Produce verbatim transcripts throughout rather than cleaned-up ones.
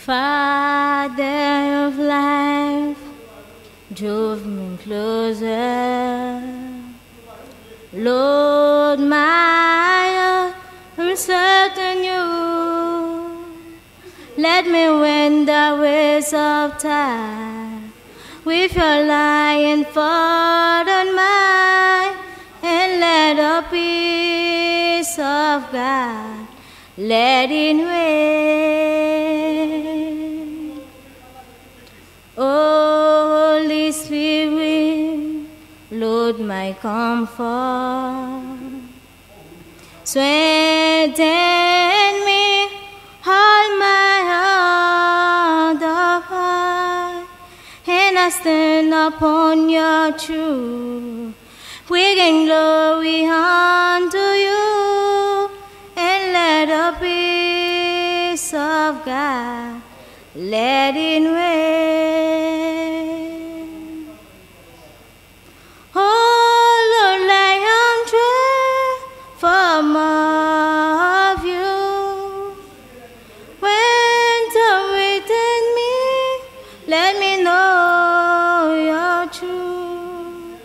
Father of life, drove me closer. Lord, my uncertain you, let me win the ways of time with your lion fall on mine, and let the peace of God let it reign. Holy Spirit, Lord, my comfort, strengthen me, hold my heart of heart, and I stand upon your truth. We can glory unto you, and let the peace of God let it reign. Oh Lord, I am for more of you. When you're within me, let me know your truth.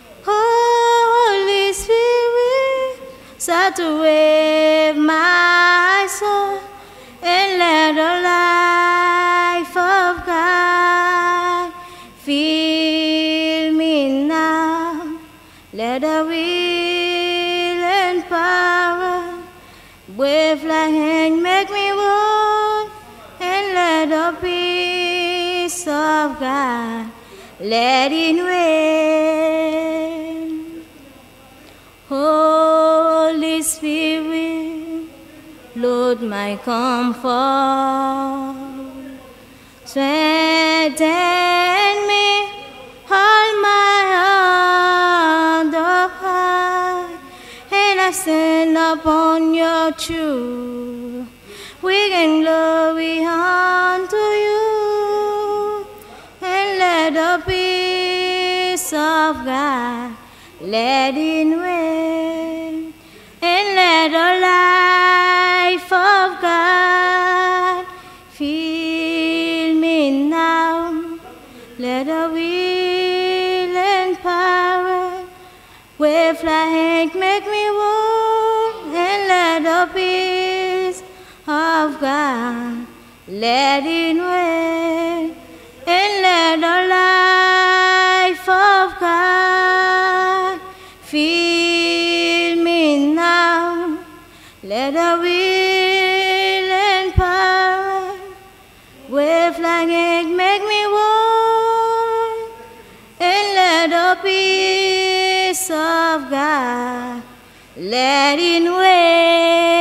Holy Spirit, saturate my soul, and let the life of God fill me now. Let the will and power wave like hand make me one, and let the peace of God let it reign. Holy Spirit, Lord, my comfort, strengthen me, hold my hand of heart, and I stand upon your truth. We can glory unto you, and let the peace of God let it reign, and let the life of God fill me now. Let the will and power wave like make me one, and let the peace of God let it reign, and let the life of God fill me now. Let the will and power wave like it make me one, and let the peace of God let it reign.